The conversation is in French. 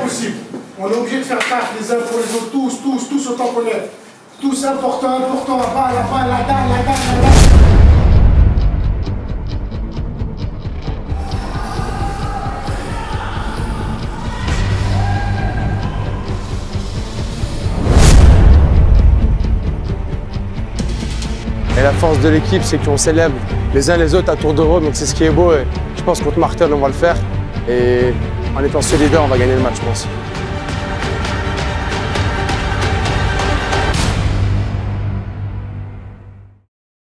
possible. On est obligé de faire taf les uns pour les autres, tous autant qu'on est. Tous important, balle, la dalle. Et la force de l'équipe, c'est qu'on célèbre les uns les autres à tour de rôle, donc c'est ce qui est beau. Et je pense que contre Martel, on va le faire. Et en étant solidaires, on va gagner le match, je pense.